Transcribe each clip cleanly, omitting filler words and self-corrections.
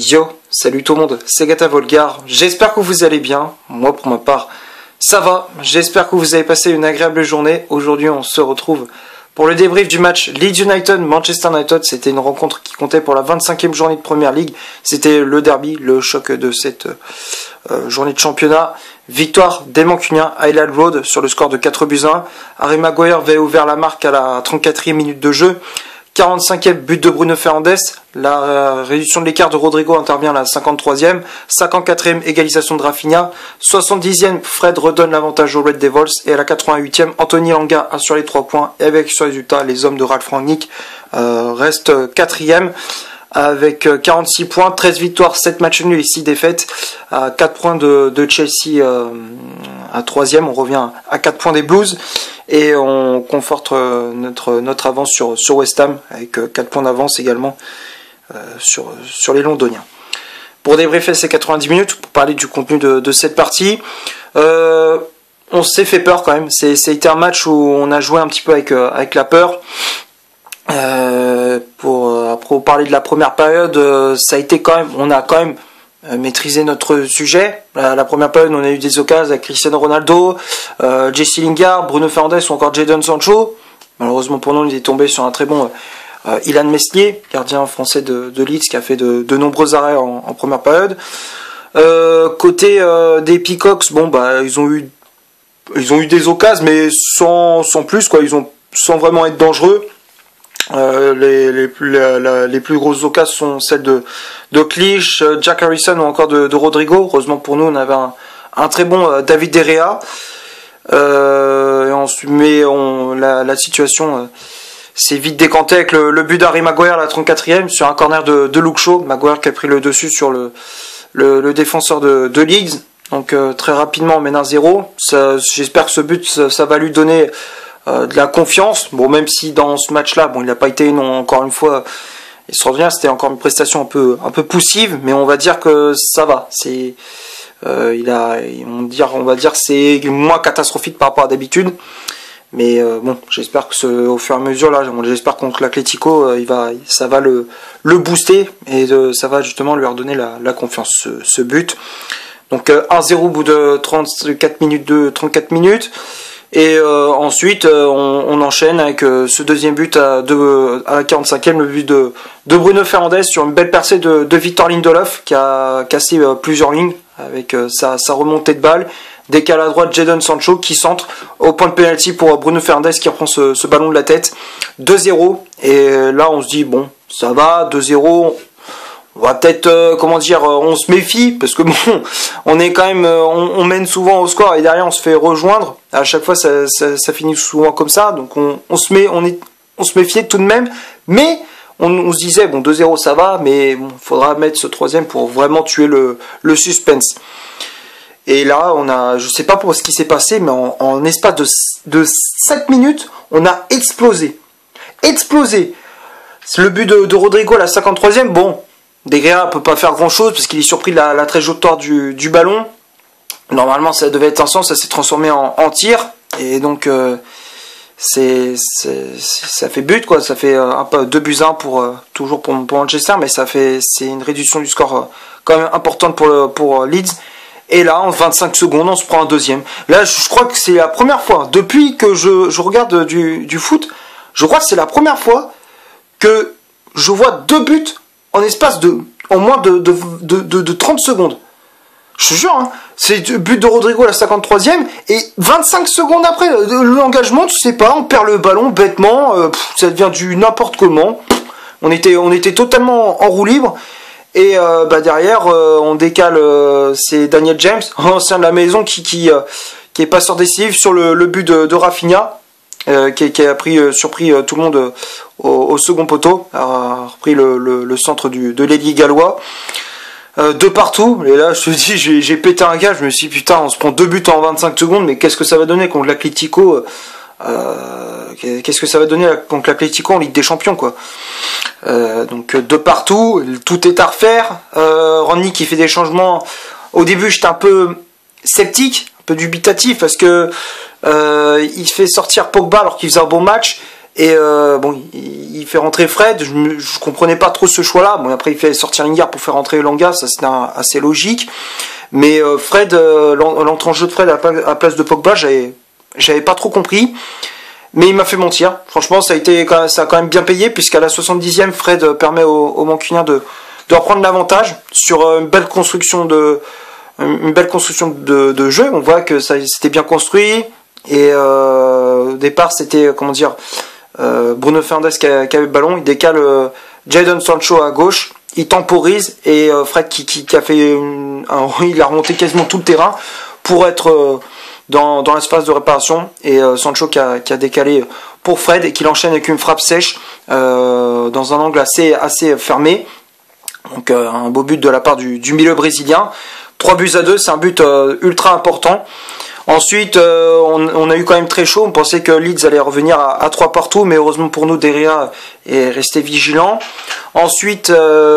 Yo, salut tout le monde, c'est Gata Volgar, j'espère que vous allez bien, moi pour ma part ça va, j'espère que vous avez passé une agréable journée. Aujourd'hui on se retrouve pour le débrief du match Leeds United-Manchester United. C'était une rencontre qui comptait pour la 25e journée de Première Ligue, c'était le derby, le choc de cette journée de championnat. Victoire des Mancuniens à Elland Road sur le score de 4-1. Harry Maguire avait ouvert la marque à la 34e minute de jeu. 45e but de Bruno Fernandes, la réduction de l'écart de Rodrigo intervient à la 53e, 54e égalisation de Rafinha, 70e Fred redonne l'avantage aux Red Devils et à la 88e Anthony Langa assure les 3 points et avec ce résultat les hommes de Ralf Rangnick restent 4e avec 46 points, 13 victoires, 7 matchs nuls et 6 défaites, 4 points de Chelsea à 3e, on revient à 4 points des Blues. Et on conforte notre avance sur West Ham avec 4 points d'avance également sur les Londoniens. Pour débriefer ces 90 minutes, pour parler du contenu de cette partie, on s'est fait peur quand même. C'était un match où on a joué un petit peu avec la peur. Pour parler de la première période, ça a été on a quand même maîtriser notre sujet. La première période, on a eu des occasions avec Cristiano Ronaldo, Jesse Lingard, Bruno Fernandes ou encore Jadon Sancho. Malheureusement pour nous, il est tombé sur un très bon Ilan Meslier, gardien français de Leeds, qui a fait de nombreux arrêts en première période. Côté des Peacocks, ils ont eu des occasions, mais sans plus quoi. Sans vraiment être dangereux. Les plus grosses occasions sont celles de Clich, Jack Harrison ou encore de Rodrigo. Heureusement pour nous, on avait un très bon David De Gea. Mais la situation s'est vite décantée avec le but d'Harry Maguire à la 34e sur un corner de Luke Shaw. Maguire qui a pris le dessus sur le défenseur de Leeds. Donc très rapidement on mène 1-0. J'espère que ce but ça va lui donner de la confiance. Bon, même si dans ce match-là, il n'a pas été encore une fois extraordinaire, c'était encore une prestation un peu poussive, mais on va dire que ça va. On va dire c'est moins catastrophique par rapport à d'habitude. Mais j'espère que au fur et à mesure là, j'espère contre l'Atlético, ça va le booster et ça va justement lui redonner la confiance ce but. Donc 1-0 au bout de 34 minutes. Et ensuite on enchaîne avec ce deuxième but à la 45e, le but de Bruno Fernandes sur une belle percée de Victor Lindelof qui a cassé plusieurs lignes avec sa remontée de balle. Décale à droite Jadon Sancho qui centre au point de pénalty pour Bruno Fernandes qui reprend ce ballon de la tête. 2-0 et là on se dit bon ça va, 2-0. On va peut-être, on se méfie, parce que on est quand même, on mène souvent au score et derrière on se fait rejoindre. À chaque fois, ça finit souvent comme ça, donc on se méfiait tout de même. Mais on se disait, 2-0 ça va, mais faudra mettre ce troisième pour vraiment tuer le suspense. Et là, je sais pas pour ce qui s'est passé, mais en espace de 7 minutes, on a explosé. Le but de Rodrigo à la 53e, De Gea ne peut pas faire grand chose parce qu'il est surpris de la trajectoire du ballon. Normalement ça devait être un sens, ça s'est transformé en tir et donc ça fait but quoi, ça fait 2-1 toujours pour Manchester, mais c'est une réduction du score quand même importante pour Leeds. Et là en 25 secondes on se prend un deuxième. Là je crois que c'est la première fois depuis que je regarde du foot, je crois que c'est la première fois que je vois 2 buts en moins de 30 secondes. Je te jure, c'est le but de Rodrigo à la 53e et 25 secondes après, l'engagement, tu sais pas, on perd le ballon bêtement, ça devient du n'importe comment. On était totalement en roue libre et derrière on décale, c'est Daniel James, ancien de la maison qui est passeur décisif sur le but de Rafinha. Qui a surpris tout le monde au second poteau, a repris le centre de l'ailier gallois, de partout, et là je te dis j'ai pété un gars, je me suis dit putain on se prend 2 buts en 25 secondes, mais qu'est-ce que ça va donner contre l'Atlético en Ligue des Champions quoi. Donc de partout, tout est à refaire. Rangnick qui fait des changements. Au début j'étais un peu sceptique, un peu dubitatif parce que il fait sortir Pogba alors qu'il faisait un bon match Et bon, il fait rentrer Fred. Je comprenais pas trop ce choix-là. Bon, après il fait sortir Lingard pour faire rentrer Elanga, ça c'était assez logique. Mais Fred, l'entrée en jeu de Fred à la place de Pogba, j'avais pas trop compris. Mais il m'a fait mentir. Franchement, ça a quand même bien payé, puisqu'à la 70e, Fred permet aux Mancuniens de reprendre l'avantage sur une belle construction de jeu. On voit que ça c'était bien construit. Et au départ, c'était, comment dire, Bruno Fernandes qui avait le ballon. Il décale Jadon Sancho à gauche. Il temporise. Et Fred qui a fait il a remonté quasiment tout le terrain pour être dans l'espace de réparation. Et Sancho qui a décalé pour Fred et qui l'enchaîne avec une frappe sèche dans un angle assez fermé. Donc un beau but de la part du milieu brésilien. 3-2, c'est un but ultra important. Ensuite, on a eu quand même très chaud. On pensait que Leeds allait revenir à 3 partout, mais heureusement pour nous, De Gea est resté vigilant. Ensuite,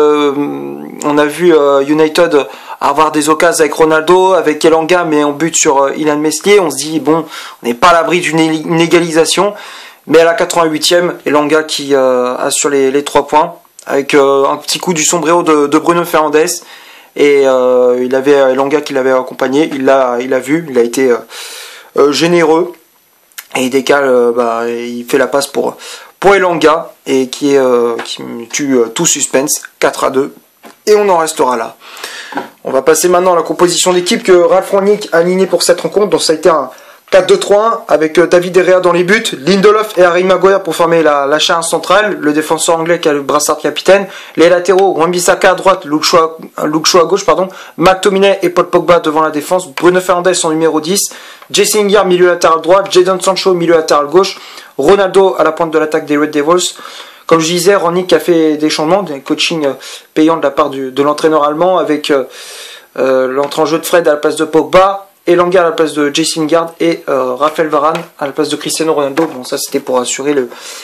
on a vu United avoir des occasions avec Ronaldo, avec Elanga, mais en but sur Illan Meslier. On se dit, bon, on n'est pas à l'abri d'une égalisation. Mais à la 88e, Elanga qui assure les 3 points, avec un petit coup du sombrero de Bruno Fernandes. Et il avait Elanga qui l'avait accompagné, il l'a vu, il a été généreux et il décale, il fait la passe pour Elanga et qui tue tout suspense, 4-2, et on en restera là. On va passer maintenant à la composition d'équipe que Ralf Rangnick a aligné pour cette rencontre. Donc ça a été un 4-2-3-1 avec David De Gea dans les buts, Lindelof et Harry Maguire pour former la charnière centrale, le défenseur anglais qui a le brassard de capitaine, les latéraux, Wan-Bissaka à droite, Luke Shaw à gauche, McTominay et Paul Pogba devant la défense, Bruno Fernandes en numéro 10, Jesse Lingard milieu latéral droit, Jadon Sancho milieu latéral gauche, Ronaldo à la pointe de l'attaque des Red Devils. Comme je disais, Rangnick a fait des changements, des coachings payants de la part de l'entraîneur allemand avec l'entrée en jeu de Fred à la place de Pogba, Elanga à la place de Jesse Lingard et Raphaël Varane à la place de Cristiano Ronaldo. Bon, ça c'était pour assurer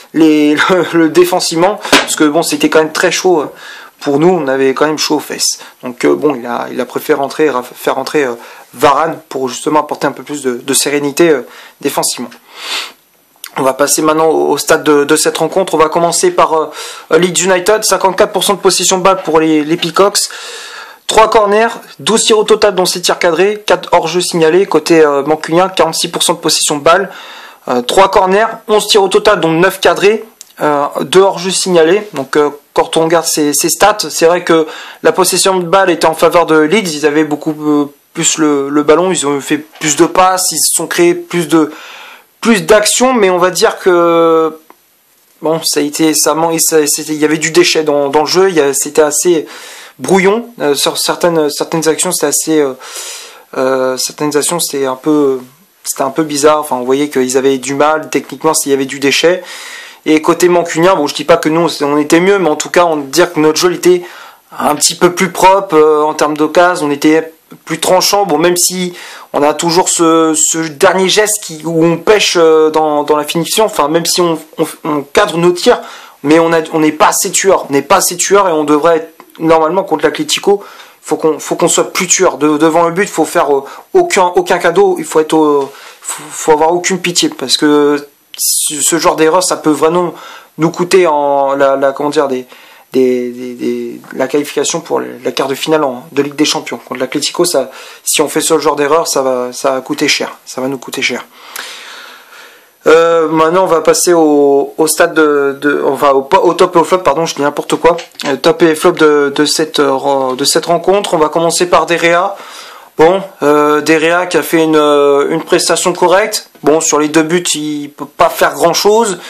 le défensivement, parce que bon, c'était quand même très chaud pour nous, on avait quand même chaud aux fesses. Donc bon, il a préféré faire rentrer Varane pour justement apporter un peu plus de sérénité défensivement. On va passer maintenant au stade de cette rencontre. On va commencer par Leeds United, 54% de possession de balle pour les Peacocks. 3 corners, 12 tirs au total dont 7 tirs cadrés, 4 hors-jeu signalés, côté mancunien, 46% de possession de balle, 3 corners, 11 tirs au total dont 9 cadrés, 2 hors-jeu signalés. Donc quand on regarde ces stats, c'est vrai que la possession de balle était en faveur de Leeds, ils avaient beaucoup plus le ballon, ils ont fait plus de passes, ils se sont créés plus d'actions, mais on va dire que bon, il y avait du déchet dans le jeu, c'était assez brouillon sur certaines actions, c'était assez certaines actions c'était un peu bizarre. Enfin, on voyait qu'ils avaient du mal techniquement, s'il y avait du déchet. Et côté mancunien, bon, je dis pas que nous on était mieux, mais en tout cas on peut dire que notre jeu était un petit peu plus propre en termes d'occasion, on était plus tranchant. Bon, même si on a toujours ce dernier geste où on pêche dans la finition, enfin même si on cadre nos tirs, mais on n'est pas assez tueur, et on devrait être normalement contre l'Atlético, faut qu'on soit plus tueur devant le but. Faut faire aucun cadeau, il faut avoir aucune pitié, parce que ce genre d'erreur ça peut vraiment nous coûter la qualification pour la quart de finale de Ligue des Champions. Contre l'Atlético, si on fait ce genre d'erreur, ça va coûter cher, ça va nous coûter cher. Maintenant on va passer au stade au top et au flop, pardon, je dis n'importe quoi. Top et flop de cette rencontre. On va commencer par De Gea. Bon, De Gea qui a fait une prestation correcte. Bon, sur les 2 buts il peut pas faire grand chose.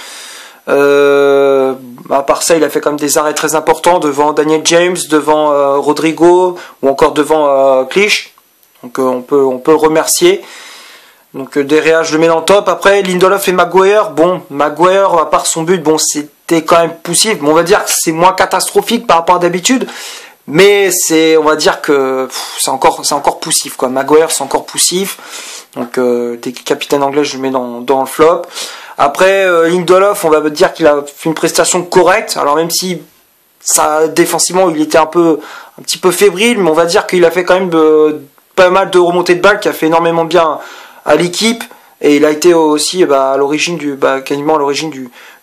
À part ça, il a fait quand même des arrêts très importants devant Daniel James, devant Rodrigo ou encore devant Clich. Donc on peut le remercier. Donc De Gea, je le mets dans le top. Après Lindelof et Maguire. Bon, Maguire, à part son but, bon, c'était quand même poussif. Bon, on va dire que c'est moins catastrophique par rapport à d'habitude, mais on va dire que c'est encore poussif, quoi. Maguire, c'est encore poussif. Donc des capitaines anglais, je le mets dans le flop. Après Lindelof, on va dire qu'il a fait une prestation correcte. Alors même si défensivement, il était un petit peu fébrile, mais on va dire qu'il a fait quand même pas mal de remontées de balles, qui a fait énormément bien à l'équipe, et il a été aussi quasiment à l'origine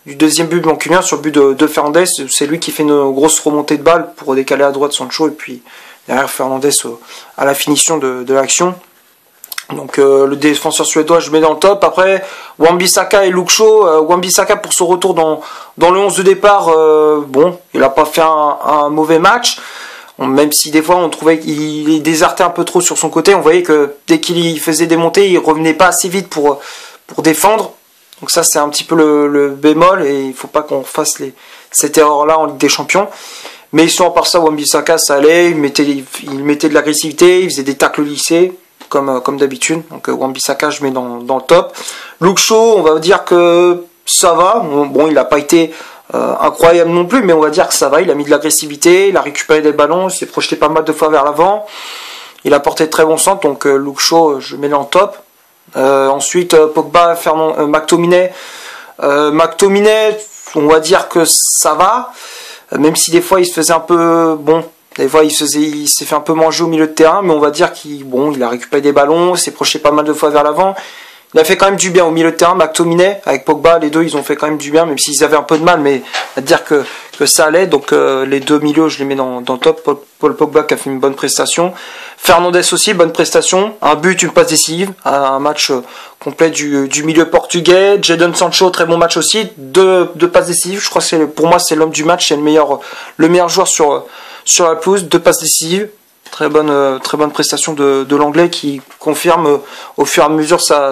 du deuxième but mancunien sur le but de Fernandez. C'est lui qui fait une grosse remontée de balle pour décaler à droite Sancho et puis derrière Fernandez à la finition de l'action. Donc le défenseur suédois je mets dans le top. Après Wan-Bissaka et Luke Shaw. Wan-Bissaka pour son retour dans le 11 de départ, bon, il n'a pas fait un mauvais match. Même si des fois on trouvait qu'il désertait un peu trop sur son côté, on voyait que dès qu'il faisait des montées, il revenait pas assez vite pour défendre. Donc ça c'est un petit peu le bémol et il faut pas qu'on fasse cette erreur-là en Ligue des Champions. Mais sinon à part ça, Wan-Bissaka ça allait, il mettait de l'agressivité, il faisait des tacles lissés comme d'habitude. Donc Wan-Bissaka je mets dans le top. Luke Shaw, on va dire que ça va. Bon, il n'a pas été incroyable non plus, mais on va dire que ça va. Il a mis de l'agressivité, il a récupéré des ballons, il s'est projeté pas mal de fois vers l'avant. Il a porté de très bons centres, donc Luke Shaw je mets dans le top. Ensuite Pogba, McTominay. McTominay, on va dire que ça va, même si des fois il se faisait un peu bon. Des fois il s'est fait un peu manger au milieu de terrain, mais on va dire qu'il a récupéré des ballons, s'est projeté pas mal de fois vers l'avant. Il a fait quand même du bien au milieu de terrain, McTominay, avec Pogba, les deux ils ont fait quand même du bien, même s'ils avaient un peu de mal, mais à dire que ça allait. Donc les deux milieux je les mets dans le top. Paul Pogba qui a fait une bonne prestation. Fernandez aussi, bonne prestation. Un but, une passe décisive. Un match complet du milieu portugais. Jadon Sancho, très bon match aussi. Deux passes décisives. Je crois que pour moi c'est l'homme du match, c'est le meilleur joueur sur la pelouse. Deux passes décisives. Très bonne prestation de l'anglais qui confirme au fur et à mesure sa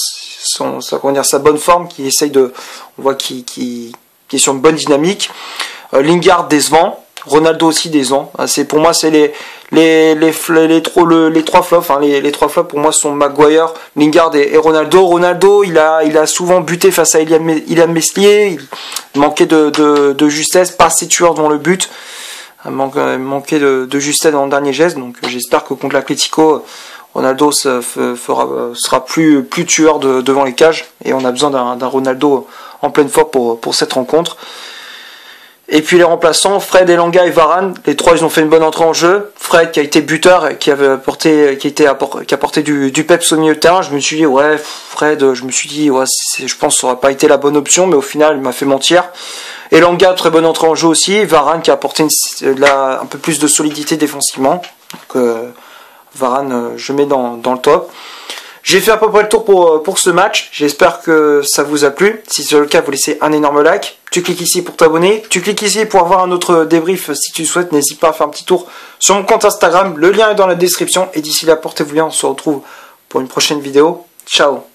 bonne forme, qui essaye on voit qu'il est sur une bonne dynamique. Lingard décevant, Ronaldo aussi décevant. Pour moi c'est les trois flops. Les trois flops pour moi sont Maguire, Lingard et Ronaldo. Ronaldo il a souvent buté face à Illan Meslier, il manquait de justesse, pas assez tueur dans le but. Manqué de justesse dans le dernier geste, donc j'espère que contre l'Atlético, Ronaldo sera plus tueur devant les cages, et on a besoin d'un Ronaldo en pleine forme pour cette rencontre. Et puis les remplaçants, Fred, Elanga et Varane, les trois ils ont fait une bonne entrée en jeu. Fred qui a été buteur et qui a apporté du peps au milieu de terrain. Je me suis dit Fred, je pense que ça aurait pas été la bonne option, mais au final il m'a fait mentir. Elanga, très bonne entrée en jeu aussi. Varane qui a apporté un peu plus de solidité défensivement. Donc Varane je mets dans le top. J'ai fait à peu près le tour pour ce match. J'espère que ça vous a plu. Si c'est le cas, vous laissez un énorme like. Tu cliques ici pour t'abonner. Tu cliques ici pour avoir un autre débrief si tu le souhaites. N'hésite pas à faire un petit tour sur mon compte Instagram. Le lien est dans la description. Et d'ici là, portez-vous bien. On se retrouve pour une prochaine vidéo. Ciao.